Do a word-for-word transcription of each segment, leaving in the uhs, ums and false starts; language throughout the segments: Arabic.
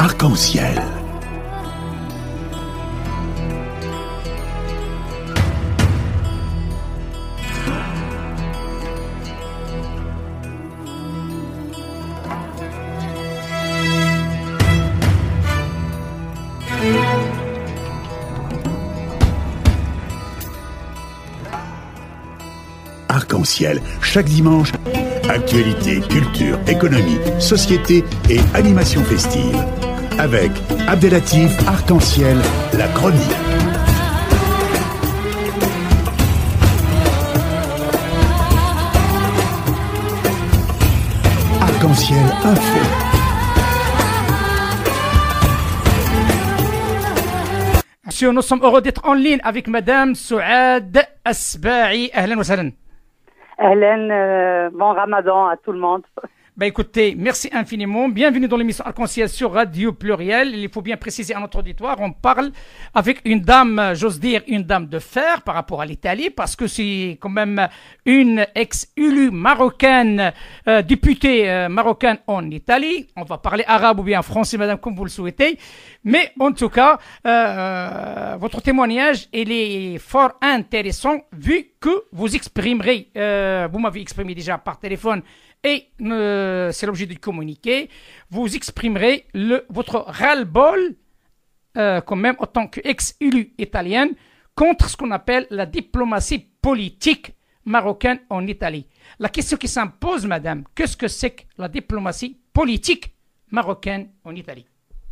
Arc-en-ciel. Arc-en-ciel, chaque dimanche, actualité, culture, économie, société et animation festive. Avec Abdelatif Arc-en-ciel, la chronique. Arc-en-ciel info. Monsieur, nous sommes heureux d'être en ligne avec Madame Souad Asbahi. Ahlan wa sahlan. Ahlan, euh, bon Ramadan à tout le monde. Ben écoutez, merci infiniment. Bienvenue dans l'émission Arc-en-ciel sur Radio Pluriel. Il faut bien préciser à notre auditoire, on parle avec une dame, j'ose dire une dame de fer par rapport à l'Italie, parce que c'est quand même une ex-élue marocaine, euh, députée euh, marocaine en Italie. On va parler arabe ou bien français, madame, comme vous le souhaitez. Mais en tout cas, euh, votre témoignage, il est fort intéressant vu que vous exprimerez, euh, vous m'avez exprimé déjà par téléphone, et euh, c'est l'objet du communiqué, vous exprimerez le, votre ras-le-bol, euh, quand même, en tant qu'ex-élue italienne, contre ce qu'on appelle la diplomatie politique marocaine en Italie. La question qui s'impose, madame, qu'est-ce que c'est que la diplomatie politique marocaine en Italie?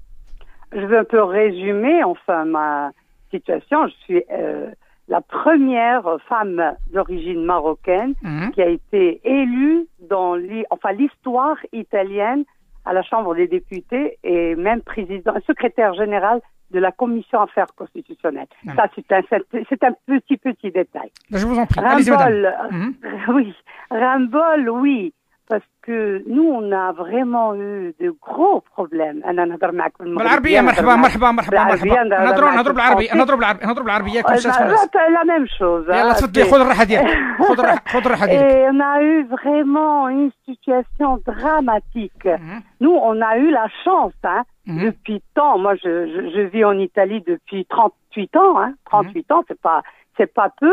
Je vais un peu résumer, enfin, ma situation. Je suis euh, la première femme d'origine marocaine mmh. qui a été élue dans enfin, l'histoire italienne à la Chambre des députés et même président, secrétaire général de la Commission Affaires constitutionnelles. Mmh. Ça, c'est un, c'est un petit, petit détail. Je vous en prie. Ras-le-bol, mmh. oui. Ras-le-bol, oui. Parce que nous, on a vraiment eu de gros problèmes. أنا نهضر معك بالعربية. مرحبا مرحبا مرحبا مرحبا. نهضروا نهضروا بالعربية نهضروا بالعربية نهضروا بالعربية كل شيء. La même chose. يلا تفضلي خذ الراحة ديالك. خذ الراحة خذ الراحة ديالك. Et on a eu vraiment une situation dramatique. Mm-hmm. Nous, on a eu la chance, hein, mm-hmm. depuis tant. Moi, je, je, je vis en Italie depuis trente-huit ans. Hein, trente-huit mm-hmm. ans, c'est pas c'est pas peu.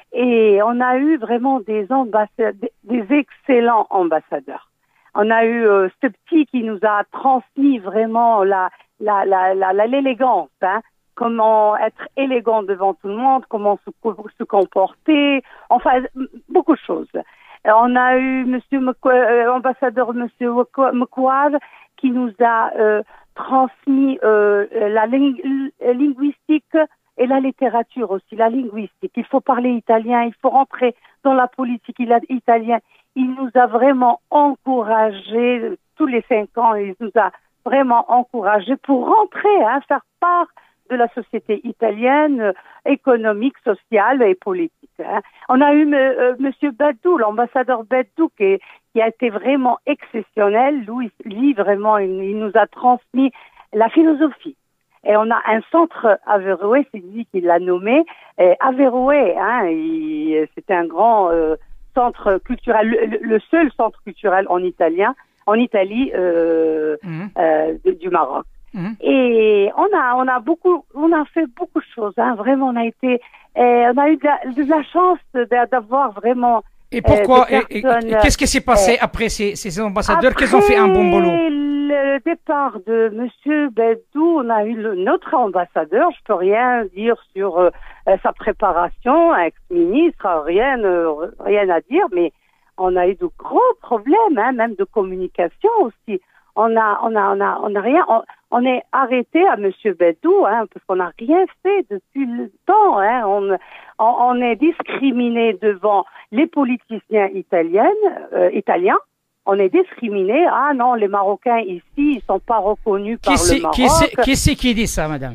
Et on a eu vraiment des ambassadeurs, des excellents ambassadeurs. On a eu euh, ce petit qui nous a transmis vraiment la, la, la, la, la l'élégance, hein. Comment être élégant devant tout le monde, comment se, se comporter, enfin beaucoup de choses. On a eu Monsieur Mekwa, euh, ambassadeur Monsieur Mekwa qui nous a euh, transmis euh, la ling- linguistique. Et la littérature aussi, la linguistique. Il faut parler italien, il faut rentrer dans la politique italienne. Il nous a vraiment encouragés, tous les cinq ans, il nous a vraiment encouragés pour rentrer, hein, faire part de la société italienne, euh, économique, sociale et politique. Hein. On a eu euh, Monsieur Bedou, l'ambassadeur Bedou, qui, qui a été vraiment exceptionnel. Lui, lui vraiment, il, il nous a transmis la philosophie. Et on a un centre Averroès, c'est lui qui l'a nommé. Et Averroès, hein, il, c'était un grand euh, centre culturel, le, le seul centre culturel en italien, en Italie euh, mmh. euh, de, du Maroc. Mmh. Et on a, on a beaucoup, on a fait beaucoup de choses. Hein, vraiment, on a été, et on a eu de la, de la chance d'avoir vraiment. Et pourquoi euh, et, et, et qu'est-ce qui s'est passé euh, après ces, ces ambassadeurs qui ont fait un bon boulot? Le départ de Monsieur Bedou, on a eu le, notre ambassadeur. Je peux rien dire sur euh, sa préparation, ex-ministre, rien, euh, rien à dire, mais on a eu de gros problèmes, hein, même de communication aussi. On a, on a, on a, on a rien. On, on est arrêté à Monsieur Bedou, hein, parce qu'on n'a rien fait depuis le temps. Hein. On, on, on est discriminé devant les politiciens italiennes, euh, italiens. On est discriminé. Ah non, les Marocains ici, ils sont pas reconnus par qui le Maroc. Qui c'est qui, c'est qui dit ça, madame?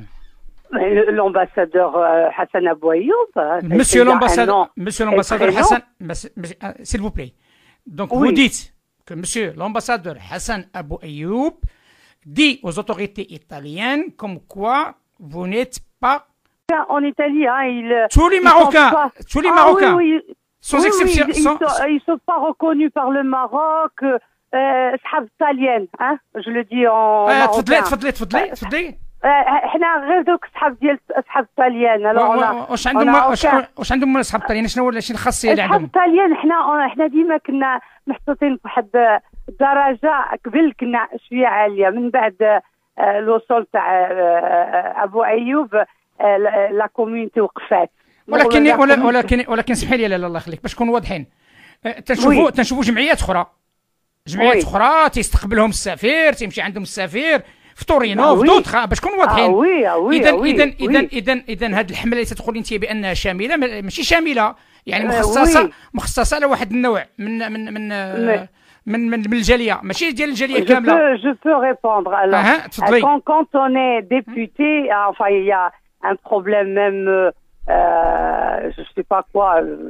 L'ambassadeur euh, Hassan Abou Ayoub. Monsieur l'ambassadeur, Monsieur l'ambassadeur Hassan, s'il vous plaît. Donc oui. Vous dites que Monsieur l'ambassadeur Hassan Abou Ayoub dit aux autorités italiennes comme quoi vous n'êtes pas. En Italie, hein, il. Tous les Marocains, pas... tous les Marocains. Ah, oui, oui. Sans oui, exception. Oui, ils, sans... sont, ils sont pas reconnus par le Maroc. صحاب الطاليان ها جو لو دي اون تفضلي تفضلي تفضلي تفضلي حنا غير دوك صحاب ديال صحاب الطاليان. واش عندهم واش عندهم صحاب الطاليان؟ شنو ولا شي الخاصيه اللي عندهم؟ صحاب الطاليان حنا حنا ديما كنا محطوطين بواحد الدرجه قبل كنا شويه عاليه، من بعد الوصول تاع ابو ايوب لا كوميونيتي وقفات. ولكن ولكن ولكن سمحي لي، لا الله يخليك باش نكونوا واضحين، تنشوفوا تنشوفوا جمعيات اخرى جمعيات اخرى تيستقبلهم السفير، تيمشي عندهم السفير في تورينو في دوطخ باش نكونوا واضحين. اذا اذا اذا اذا اذا هذه الحمله اللي تقولي انت بانها شامله ماشي شامله، يعني مخصصه مخصصه لواحد النوع من من من من من, من الجاليه، ماشي ديال الجاليه كامله. جو بو ريبوندر. alors quand quand on est député, enfin il y a un problème même euh, je sais pas quoi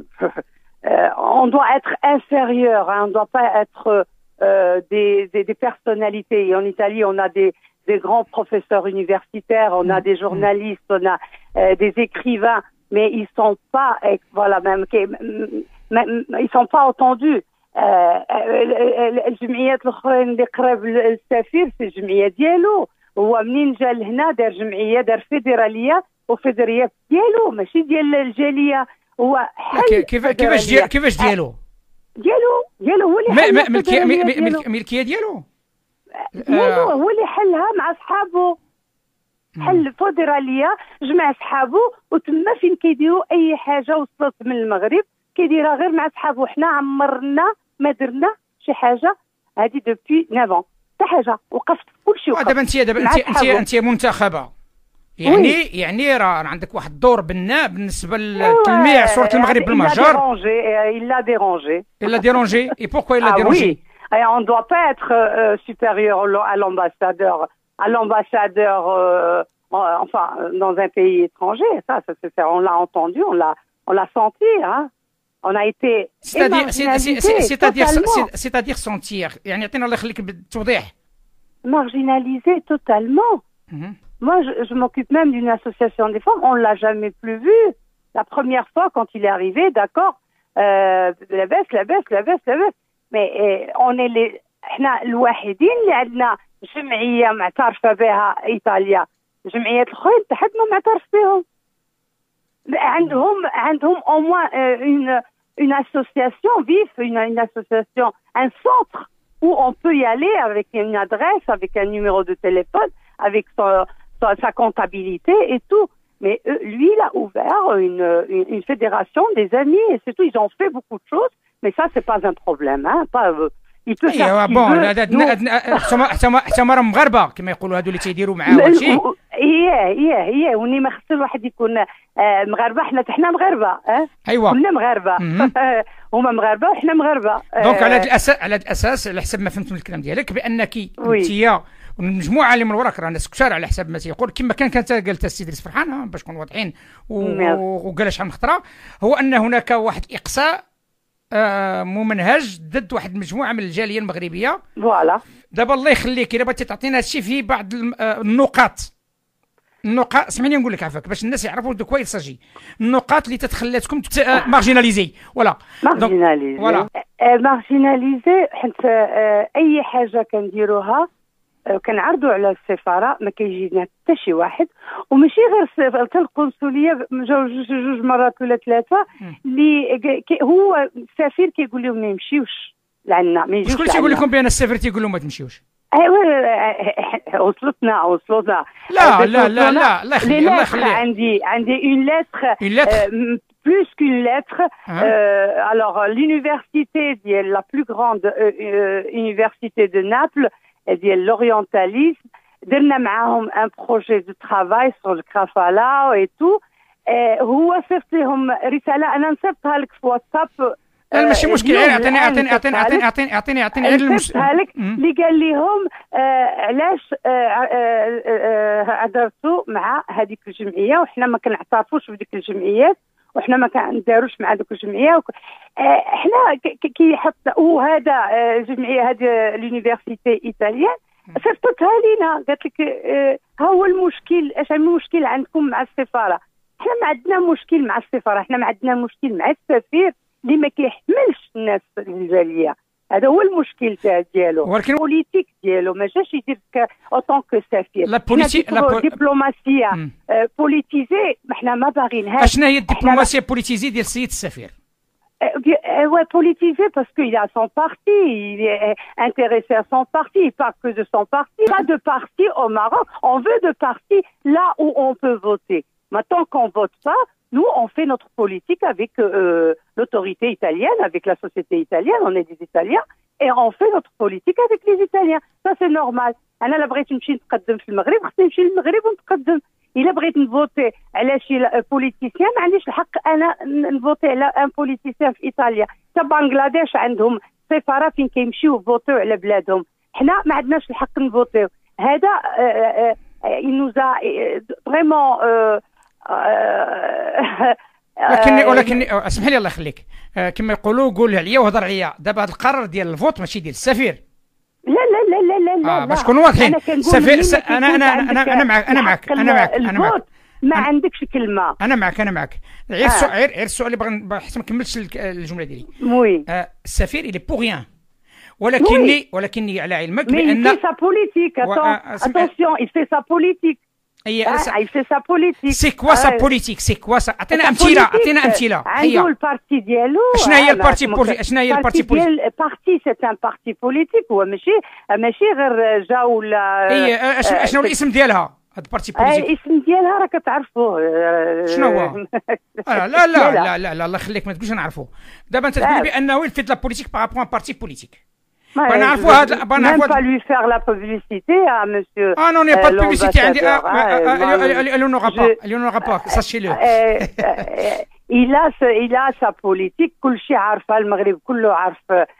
euh, on doit être inférieur, hein, on doit pas être euh, des, des des personnalités. Et en Italie, on a des des grands professeurs universitaires, on a des journalistes, on a euh, des écrivains, mais ils sont pas, voilà, même, ils sont pas entendus. الجمعيات الاخرين اللي قراب للسفير في الجمعيه ديالو، هو منين جا لهنا دار جمعيه، دار فيدراليه وفيدراليه ديالو ماشي ديال الجاليه. هو حل كيف كيفاش ديال كيفاش ديالو ديالو ديالو هو اللي حل ملكيه ملكيه ديالو ديالو هو اللي حلها مع صحابه، حل فيدراليه جمع صحابه، وتما فين كيديروا اي حاجه وصلت من المغرب كيديرها غير مع صحابه. حنا عمرنا ما درنا شي حاجه هذه دوبي نافون حتى حاجه، وقفت كلشي وقفت. دابا انت دابا انت انت انت منتخبه، يعني وي. يعني راه عندك واحد الدور بناء بالنسبه لتلميع صوره المغرب بالمهجر. il l'a dérangé il l'a dérangé et pourquoi il l'a ah, dérangé oui. Et on ne doit pas être euh, supérieur à l'ambassadeur à l'ambassadeur euh, enfin dans un pays étranger. Ça ça c'est on l'a entendu, on l'a on l'a senti, hein. On a été c'est-à-dire c'est-à-dire c'est-à-dire sentir، يعني عطينا الله يخليك بالتوضيح. Marginalisé totalement. Mm-hmm. Moi, je, je m'occupe même d'une association des femmes. On l'a jamais plus vu. La première fois, quand il est arrivé, d'accord, euh, la baisse, la baisse, la baisse, la baisse. Mais eh, on est les, احنا الوحيدين اللي عندنا جمعية معترفة بها إيطاليا. الجمعيات الأخرين تحت ما معترف بهم. عندهم عندهم au moins une une association vive, une, une association, un centre où on peut y aller avec une adresse, avec un numéro de téléphone, avec son, sa, sa comptabilité et tout. Mais eux, lui, il a ouvert une, une, une fédération des amis et c'est tout. Ils ont fait beaucoup de choses, mais ça, c'est pas un problème, hein. Pas, euh, il peut faire ce qu'il veut. حتى ما راهم مغاربه كما يقولوا هذو اللي تيديروا معاه هادشي. ايه ايه ايه وني ما خص الواحد يكون مغاربه. حنا حنا مغاربه، اه ايوا كلنا مغاربه هما مغاربه وحنا مغاربه. دونك على هذا الاساس على هذا الاساس على حسب ما فهمت من الكلام ديالك بانك انت والمجموعه اللي من وراك راه ناس كثار على حسب ما تيقول، كما كان كانت قالت السي ادريس فرحان باش نكونوا واضحين وقال شحال من خطره، هو ان هناك واحد اقصاء آه ممنهج ضد واحد المجموعه من الجاليه المغربيه. فوالا دابا الله يخليك الا بغيتي تعطينا هادشي في بعض النقاط النقاط سمعني نقول لك عفاك باش الناس يعرفوا دو كوا يساجي، النقاط اللي تتخلاتكم مارجيناليزي. فوالا مارجيناليزي فوالا مارجيناليزي حيت اي حاجه كنديروها كنعرضوا على السفاره ما كيجينا حتى شي واحد، وماشي غير حتى القنصليه جوج جوج مرات ولا ثلاثه اللي هو السفير كيقول لهم ما يمشيوش لعنا، ما يجيوش. شكون تيقول لكم بان السفير تيقول لهم ما تمشيوش؟ ايوا وصلتنا وصلنا. لا لا لا لا الله يخليك الله يخليك. عندي عندي اون لتر plus qu'une lettre. Hein? Euh, alors l'université la plus grande euh, euh, université de Naples ديال l'orientalisme درنا معاهم un projet de travail sur le Krafala et tout. هو صيفط لهم رساله انا نصيفطها لك في واتساب. لا ماشي مشكل، اعطيني اعطيني اعطيني اعطيني اعطيني اعطيني اعطيني غير المشكل اللي قال لهم علاش عذرتوا مع هذيك الجمعيه وحنا ما كنعترفوش بديك الجمعيات وحنا ما كنداروش مع دوك الجمعيه. احنا كيحط وهذا الجمعيه هذه لونيفرسيتي ايطاليان صيفطتها لينا قالت لك ها هو المشكل، اش المشكل عندكم مع السفاره؟ احنا ما عندنا مشكل مع السفاره، احنا ما عندنا مشكل مع السفير اللي ما كيحملش الناس الجاليه. هذا هو المشكل تاع ديالو، ولكن البوليتيك ديالو ما جاش يدير اوطون كو سفير. لا بوليتيك لا بول... دبلوماسيه آه بوليتيزي، حنا ما باغينهاش. اشنا هي الدبلوماسيه بوليتيزي ديال السيد السفير؟ Ouais, politisé parce qu'il a son parti, il est intéressé à son parti, il parle que de son parti. Pas de parti au Maroc, on veut de parti là où on peut voter. Maintenant qu'on vote pas, nous on fait notre politique avec euh, l'autorité italienne, avec la société italienne, on est des Italiens, et on fait notre politique avec les Italiens. Ça c'est normal. أنا لا بغيت نمشي نتقدم في المغرب خصني نمشي للمغرب ونتقدم. إلا بغيت نفوتي على شي بوليتيسيان ما عنديش الحق أنا نفوتي على ان بوليتيسيان في إيطاليا. حتى بنغلاديش عندهم سفارة فين كيمشيو يفوتيو على بلادهم، حنا ما عندناش الحق نفوتيو. هذا ينوزا فريمون. ولكن ولكن اسمح لي الله يخليك، كما يقولوا قول عليا وهضر عليا. دابا هذا القرار ديال الفوت ماشي ديال السفير. لا لا لا لا لا اه باش نكونوا واضحين. سفير س... انا انا انا انا معك انا معك انا معك انا معك ما عندكش كلمه. انا معك انا معك غير السؤال غير غير السؤال اللي بغا حتى ما كملتش الجمله ديالي. وي آه السفير اللي بو غيان، ولكني ولكني على علمك بان il fait sa politique. Attention, il fait sa politique. il fait sa politique. سي كوا سا بوليتيك سي كوا سا اعطينا امثله اعطينا امثله. عنده البارتي ديالو. شنو هي البارتي بوليتيك؟ شنو هي البارتي بوليتيك؟ البارتي سي ان بارتي بوليتيك، هو ماشي ماشي غير جا ولا. اي شنو الاسم ديالها هاد البارتي بوليتيك؟ الاسم ديالها راه كتعرفوه. شنو هو؟ لا لا لا لا لا الله يخليك ما تقولش نعرفوه. دابا انت تقول بانه يفيد لا بوليتيك بارابور بارتي بوليتيك. On n'a pas lui faire la publicité à monsieur. Ah non, il n'y a pas de publicité. Elle n'aura pas. Elle n'aura pas. Sachez-le. Il a, il a sa politique. كل شيء عارفه المغرب كله عارف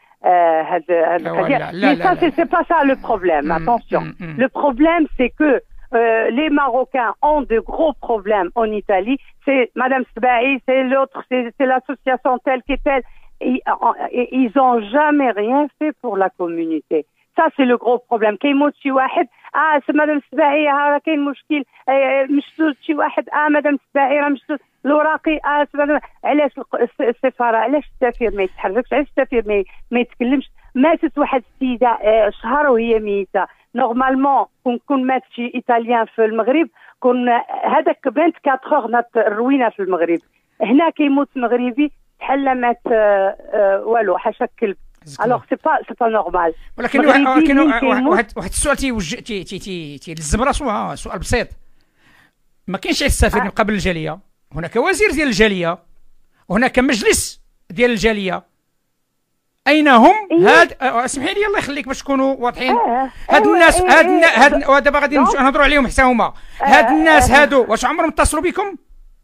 هذا هذا. Mais ça c'est pas ça le problème. Attention. Le problème c'est que les Marocains ont de gros problèmes en Italie. C'est Madame Sbahi, c'est l'autre, c'est l'association telle qui est telle. Ils n'ont jamais rien fait pour la communauté. Ça, c'est le gros problème. كيموت شي واحد اه مدام السباعي راه كاين مشكل مشدود شي واحد اه مدام السباعي راه مشدود الوراقي اه علاش السفاره علاش السفير ما يتحركش علاش السفير ما ما يتكلمش. ماتت واحد السيده شهر وهي ميته. نورمالمون كون كون مات شي ايطاليان في المغرب كون هذاك أربعة وعشرين روينا في المغرب. هنا كيموت مغربي بحال مات والو حاشا الكلب. الوغ سي با سي با نورمال. ولكن ولكن واحد واحد السؤال تيوجه تي تي تي تيلزم راسو. سؤال بسيط. ما كاينش السفير من قبل الجاليه، هناك وزير ديال الجاليه وهناك مجلس ديال الجاليه. اين هم هاد؟ اسمحي لي الله يخليك باش تكونوا واضحين. هاد الناس هاد هاد دابا غادي نهضروا عليهم حتى هما. هاد الناس هادو واش عمرهم اتصلوا بكم؟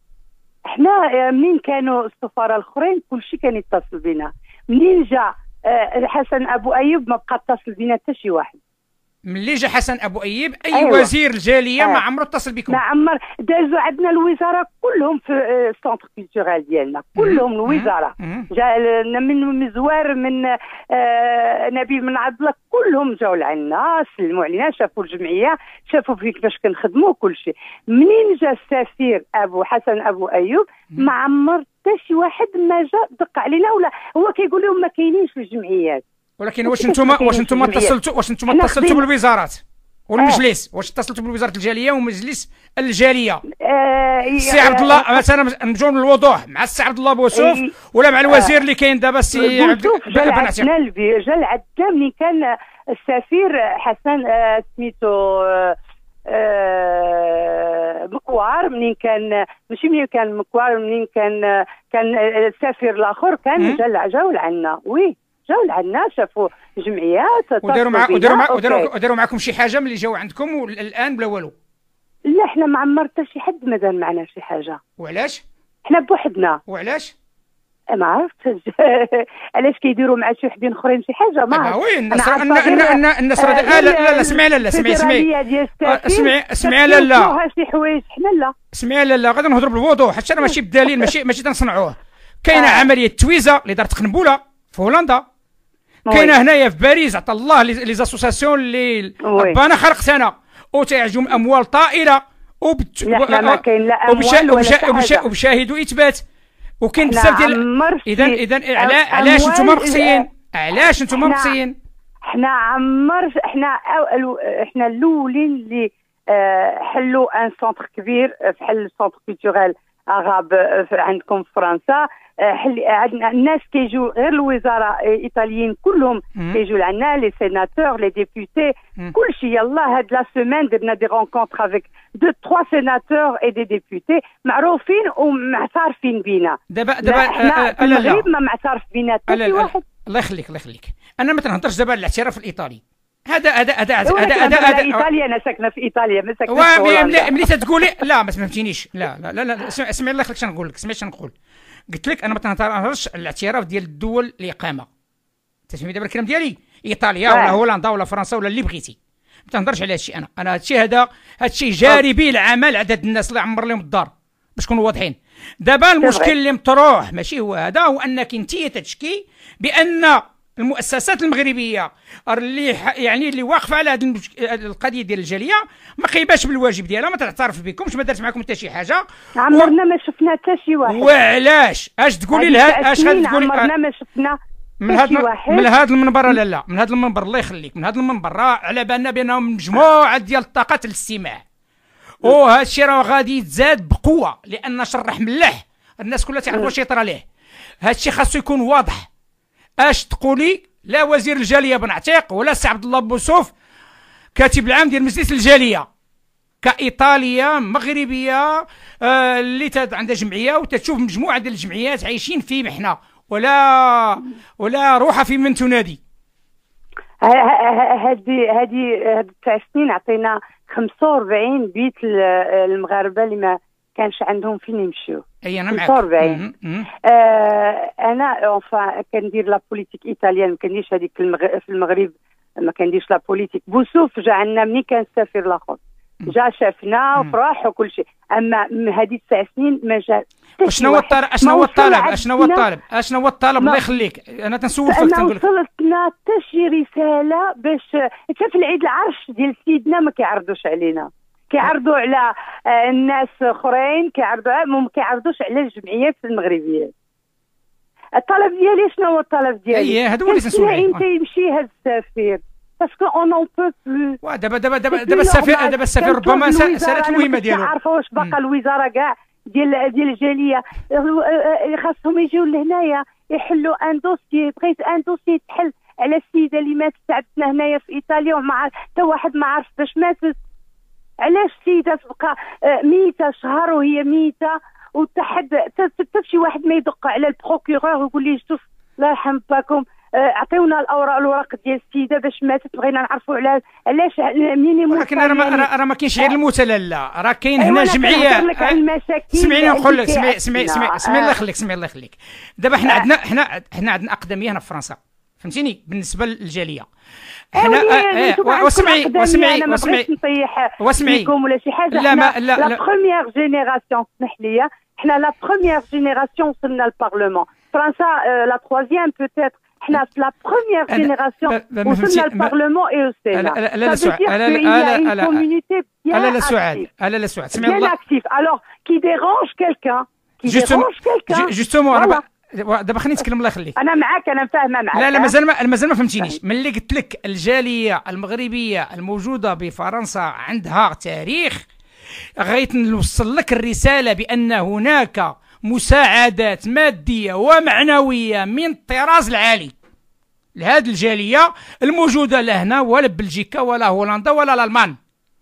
احنا منين كانوا السفاره الاخرين كلشي كان يتصل بنا. منين جا حسن ابو ايوب ما بقى اتصل بنا حتى شي واحد. ملي جا حسن ابو ايوب اي أيوة. وزير الجاليه ما عمره اتصل بكم؟ ما عمر. دازوا عندنا الوزاره كلهم في السونتر كولتورال ديالنا كلهم الوزاره. جا من مزوار من آه نبيل من عبد الله كلهم جاوا لعنا سلموا علينا شافوا الجمعيه شافوا كيفاش كنخدموا كل شيء. منين جا السفير ابو حسن ابو ايوب ما عمر حتى شي واحد ما جا دق علينا ولا هو كيقول لهم ما كاينينش في الجمعيات. ولكن واش نتوما واش نتوما اتصلتوا واش نتوما اتصلتوا بالوزارات والمجلس؟ واش اتصلتوا بالوزاره الجاليه ومجلس الجاليه؟ السي عبد الله مثلا نجيو للوضوح مع السي عبد الله بوسوف ولا مع الوزير اللي كاين دابا السي عبد بن عتيق؟ جا العدنا ملي كان السفير حسن سميتو مكوار. منين كان ماشي منين كان مكوار منين كان كان السفير الاخر كان جا جاو لعنا. وي جاو لعنا شافوا جمعيات وداروا مع وداروا مع وداروا وداروا معكم شي حاجه ملي جاو عندكم والان بلا والو؟ لا حنا ما عمر حتى شي حد ما دار معنا شي حاجه. وعلاش؟ حنا بوحدنا. وعلاش؟ ما عرفتش علاش كيديروا مع شي وحدين اخرين شي حاجه ما عرفتش. وين الناس الناس لا لا لا سمعي لا لا سمعي سمعي سمعي سمعي لا لا شي حوايج حنا لا سمعي لا لا غادي نهضروا بالوضوح حتى انا ماشي بدليل ماشي ماشي تنصنعوه. كاينه عمليه تويزه اللي دارت قنبوله في هولندا. كاينه هنايا في باريس عطا الله لي زاسوساسيون اللي ربنا خلقت انا وتيعجبهم اموال طائله وبت... وبشاهدوا اثبات وكاين بزاف ديال. اذا اذا علاش نتوما مقصيين؟ علاش نتوما مقصيين؟ حنا عمر حنا حنا الاولين اللي حلوا ان سونتر كبير في حل سونتر كولتوريل اغاب عندكم في فرنسا. حل عندنا الناس كيجوا غير الوزراء ايطاليين كلهم كيجوا لعنا لي سيناتور لي ديبوتي كلشي. يلا هاد لا سيمين درنا دي رونكونتر افيك دو تروا سيناتور اي دي ديبوتي معروفين ومعترفين بينا. دابا دابا حنا المغرب ما معترف بينا حتى شي واحد. الله يخليك الله يخليك. انا ما تنهضرش دابا على الاعتراف الايطالي. هذا هذا هذا هذا هذا هذا ايطاليا. انا ساكنه في ايطاليا ما ساكنه في فرنسا. ملي تتقولي لا ما فهمتينيش. لا لا لا, لا. اسمعي الله يخليك شنو نقول لك. اسمعي شنو نقول. قلت لك انا ما تنهضرش على الاعتراف ديال الدول الاقامه. تسمعي دابا الكلام ديالي ايطاليا ولا هولندا ولا فرنسا ولا اللي بغيتي. ما تنهضرش على هذا الشيء. انا انا هذا الشيء هذا هذا الشيء جاري به العمل عدد الناس اللي عمر لهم الدار باش نكونوا واضحين. دابا المشكل اللي مطروح ماشي هو هذا، هو انك انت تتشكي بان المؤسسات المغربيه اللي يعني اللي واقفه على هذه القضيه ديال الجاليه ما قيباش بالواجب ديالها، ما تعترف بكمش، ما دارت معكم حتى شي حاجه. عمرنا و... ما شفنا حتى شي واحد. وعلاش؟ اش تقولي لها؟ اش غتقولي؟ عمرنا ما شفنا من هذا من هذا المنبر. لا لا من هذا المنبر الله يخليك، من هذا المنبر راه على بالنا بانهم مجموعه ديال الطاقات للاستماع، وهذا الشيء راه غادي يتزاد بقوه لان شرح ملح الناس كلها تعرف واش يطرى ليه. هذا الشيء خاصو يكون واضح. اش تقولي لا وزير الجاليه بن عتيق ولا سي عبد الله بوسوف كاتب العام ديال مجلس الجاليه كايطاليه مغربيه آه اللي عندها جمعيه وتتشوف مجموعه ديال الجمعيات عايشين في محنه ولا ولا روحها في من تنادي. هذه هذه هاد تسع سنين عطينا خمسة وأربعين بيت المغاربه اللي ما كانش عندهم فين يمشيو. اي انا معاك. خمسة وأربعين. آه انا اونفا كندير لا بوليتيك ايطاليان، ما كنديرش هذيك المغ... في المغرب ما كنديرش لا بوليتيك. بوسوف جا عندنا ملي كان السفير الاخر جا شافنا وفرح وكل شيء، اما هذه تسع سنين ما جا. شنو هو الطلب؟ شنو هو الطلب؟ شنو هو الطلب؟ شنو هو الطلب؟ الله يخليك انا تنسولك تنقول لك ما وصلتنا حتى شي رساله باش حتى في العيد العرش ديال سيدنا ما كيعرضوش علينا، كيعرضوا على الناس اخرين، كيعرضوا ما كيعرضوش على الجمعيات المغربيه. الطلب ديالي شنو هو الطلب ديالي؟ اي هذا هو اللي تنسولي. انت يمشي هذا السفير باسكو اون اون بو بلو. دابا دابا دابا دابا السفير دابا السفير ربما سالت المهمه ديالو. عارفه واش باقا الوزاره كاع ديال ديال الجاليه خاصهم يجيو لهنايا يحلوا ان دوسيي. بغيت ان دوسيي يتحل على السيده اللي ماتت عندنا هنايا في ايطاليا وما حتى واحد ما عرف باش ماتت. علاش السيده تبقى ميته شهر وهي ميته وتحد حتى شي واحد ما يدق على البروكورور ويقول لي شوف الله يرحم باكم عطيونا الاوراق الوراق ديال السيده باش ماتت، بغينا نعرفوا على علاش مينيموم. ولكن راه راه راه ما كاينش غير الموتى. لا راه كاين هنا جمعيه. سمعيني نقول لك. سمعي سمعي سمعي سمعي الله يخليك سمعي الله يخليك. دابا حنا عندنا حنا حنا عندنا اقدميه هنا في فرنسا فهمتيني بالنسبه للجاليه. حنا واسمعي واسمعي واسمعي واسمعي ولا شي حاجه. لا ما لا لا بروميير جينيراسيون اسمح لي، حنا لا بروميير جينيراسيون وصلنا للبارلمون. فرنسا لا تروازيام بوتيتر، حنا في لا بروميير جينيراسيون وصلنا للبارلمون اي او سينا. لا لا لا سعاد لا لا لا لا لا سعاد لا لا سعاد سمعي الله اكتيف. الوغ كي ديرونج كيلكان كي ديرونج كيلكان جوستومون دابا خليني نتكلم الله يخليك. انا معاك انا فاهمه معاك. لا لا مازال ما مازال ما فهمتينيش. ملي قلت لك الجاليه المغربيه الموجوده بفرنسا عندها تاريخ، غايت نوصل لك الرساله بان هناك مساعدات ماديه ومعنويه من الطراز العالي لهذه الجاليه الموجوده لا هنا ولا بلجيكا ولا هولندا ولا الالمان.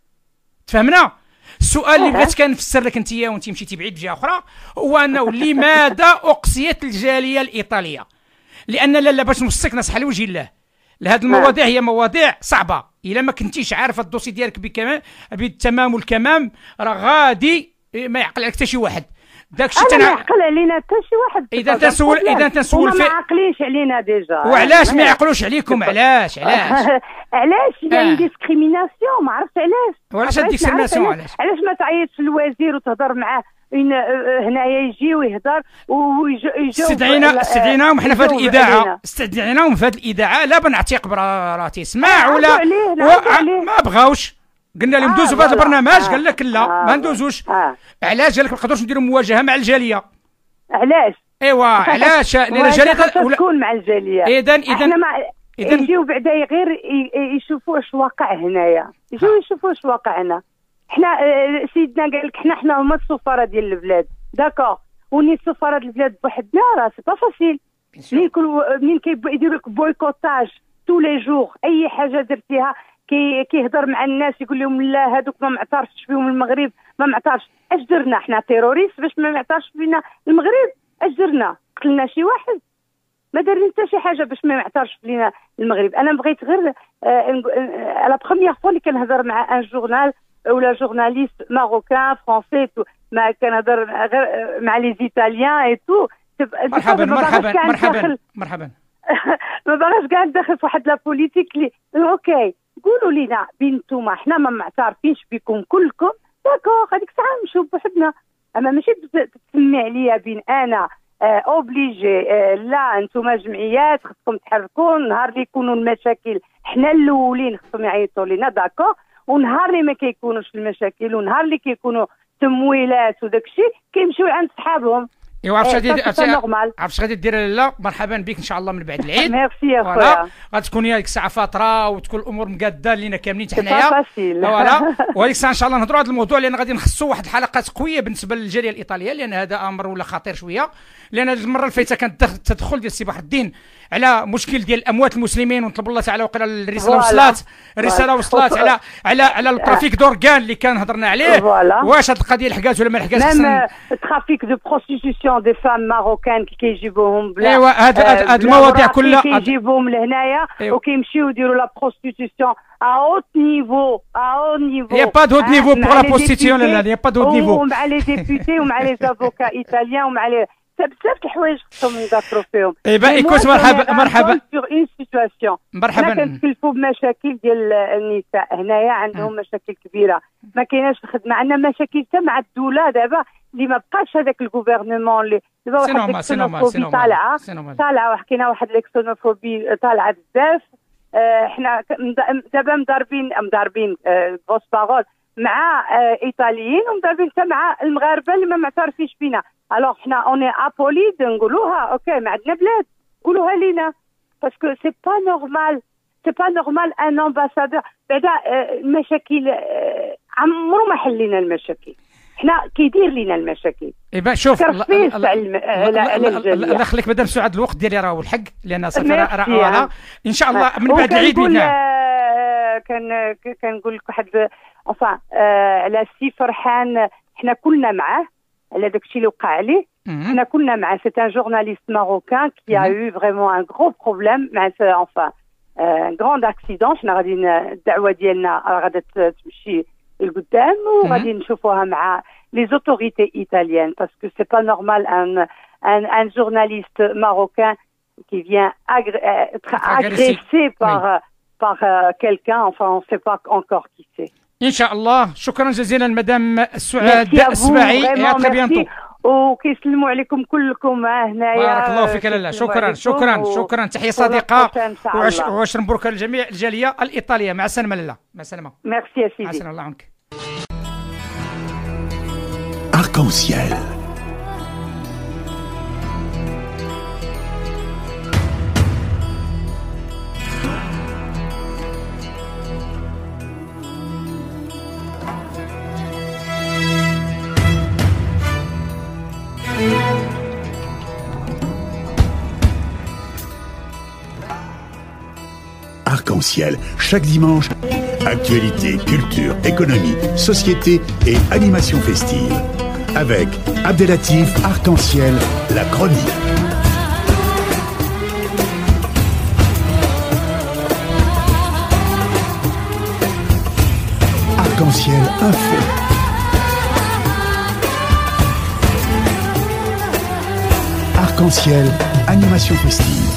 تفهمنا؟ السؤال اللي بغيت كنفسر لك انت وانت مشيتي بعيد بجهه اخرى هو انه لماذا اقصيت الجاليه الايطاليه؟ لان لا باش نوصيك نصح لوجه الله لهذه المواضيع هي مواضيع صعبه. الا ما كنتيش عارف الدوسي ديالك بكمال بالتمام والكمام راه غادي ما يعقل عليك حتى شي واحد. داكشي تنا ما يعقل علينا حتى شي واحد. اذا تنسول اذا تنسول في ما عاقلينش علينا ديجا. وعلاش ما يعقلوش عليكم؟ علاش علاش علاش يعني ديسكريميناسيون ما عرفتش علاش. وعلاش ديسكريميناسيون؟ علاش علاش ما تعيطش للوزير وتهضر معاه هنايا يجي ويهضر ويجي استدعينا استدعيناهم حنا في هذه الاذاعه استدعيناهم في هذه الاذاعه لا بنعتيق براتي اسمع ولا ما بغاوش. قلنا لهم دوزوا بهذا البرنامج قال لك لا ما ندوزوش. علاش؟ قال لك ما نقدروش نديروا مواجهه مع الجاليه. علاش؟ ايوا علاش لان الجاليه ولا تكون مع الجاليه. اذا اذا احنا مع يجيو بعدا غير يشوفوا واش واقع هنايا، يجيو يشوفوا واش واقع هنا. حنا سيدنا قال لك حنا حنا هما السفراء ديال البلاد، داكور، وني السفراء ديال البلاد بوحدنا راه سي با فاسيل. منين منين كيديروا لك بويكوتاج تو لي جور، اي حاجه درتيها كي كيهضر مع الناس يقول لهم لا هذوك ما معترفش بهم المغرب، ما معترفش. اش درنا حنا تيروريست باش ما معترفش بينا المغرب؟ اش درنا؟ قتلنا شي واحد؟ ما دارنا حتى شي حاجه باش ما معترفش بينا المغرب. انا بغيت غير على بروميير فوا اللي كنهضر مع ان جورنال ولا جورناليست ماروكان فرونسي، ما كنهضر غير مع لي ايطاليان اي تو. مرحبا مرحبا مرحبا مرحبا. ما باغاش كاع ندخل في واحد لا بوليتيك لي اوكي. قولوا لينا بنتوما حنا ما معترفينش بكم كلكم، داكور، هذيك الساعه نمشيو بوحدنا. اما ماشي تسمي عليا بين انا آه اوبليجي آه لا انتم جمعيات خصكم تحركوا. نهار اللي يكونوا المشاكل حنا الاولين خصهم يعيطوا لينا، داكور، ونهار اللي ما كيكونوش المشاكل ونهار اللي كيكونوا تمويلات وداك الشيء كيمشيو عند صحابهم. ايوا عرفت غادي عرفت غادي دير لاله. مرحبا بك ان شاء الله من بعد العيد. ميرسي يا خويا. غتكوني هذيك الساعه فاطره وتكون الامور مقاده لينا كاملين حنايا. فوالا وهذيك الساعه ان شاء الله نهضروا على هذا الموضوع، لان غادي نخصوا واحد الحلقات قويه بالنسبه للجاليه الايطاليه، لان هذا امر ولا خطير شويه. لان المره اللي فاتت كان تدخل ديال السي بحر الدين على مشكل ديال الاموات المسلمين، ونطلب الله تعالى وقال الرساله وصلات الرساله وصلات على على على الترافيك دورغان اللي كان هضرنا عليه. واش هذه القضيه لحقات ولا ما لحقاتش؟ ميم الترافيك دو بروستيتيسيون دي فام ماروكان كي كيجيبوهم بلا ايوا هاد هاد المواضيع كلها كيجيبوهم لهنايا وكيمشيو يديروا لا بروستيتيسيون à haut niveau à haut niveau. Il y a pas de haut niveau pour la prostitution là, il y a pas de haut niveau. ومع لي ديبوتي ومع لي افوكا ايطاليان ومع لي بزاف الحوايج خصهم نذكروا فيهم. اي با ايكوت مرحبا مرحبا سور اون سيتواسيون. مرحبا. كنتكلفوا بمشاكل ديال النساء هنايا عندهم مشاكل كبيره، ما كايناش الخدمه، عندنا مشاكل حتى مع الدوله دابا اللي ما بقاش هذاك الغوفرنمون اللي دابا واحد الاكسونوفوبي طالعه طالعه وحكينا واحد الاكسونوفوبي طالعه بزاف. احنا دابا مضاربين مضاربين غوس بارول مع ايطاليين ومضاربين حتى مع المغاربه اللي ما معترفينش بينا. الوغ حنا اوني ابولي نقولوها اوكي ما عندنا بلاد، قولوها لينا باسكو سي با نورمال سي با نورمال ان امباسادور. بعدا المشاكل عمرو ما حلينا المشاكل، حنا كيدير لينا المشاكل. ايبا شوف الله يخليك مدام سعاد، الوقت ديالي راه الحق لان صافي راه ان شاء الله من بعد العيد كان كنقول لك واحد enfin على السي فرحان حنا كلنا معاه على داك الشيء اللي وقع عليه. حنا كلنا معاه. سي ان جورناليست ماروكان كي ا يو فريمون ان غرو بروبليم مع enfin ان غراند اكسيدون. حنا غادي الدعوه ديالنا راه غادا تمشي القدام وغادي نشوفوها مع les autorités italiennes parce que c'est pas normal un un un journaliste marocain qui vient agré être agressé par oui. par euh, quelqu'un. Enfin on sait pas encore qui c'est. ان شاء الله. شكرا جزيلا مدام سعاد السباعي. يا تري بيانتو وكيسلموا عليكم كلكم هنايا. بارك الله فيك. لا شكرا شكرا شكرا. تحيه صديقه وعشر مبروك للجميع الجاليه الايطاليه. مع السلامه. لاله مع السلامه. ميرسي يا سيدي. مع السلامه. الله يعاونك. Arc-en-ciel. Arc-en-ciel, chaque dimanche, actualité, culture, économie, société et animation festive. Avec Abdelatif Arc-en-ciel, la chronique. Arc-en-ciel info. Arc-en-ciel, animation festive.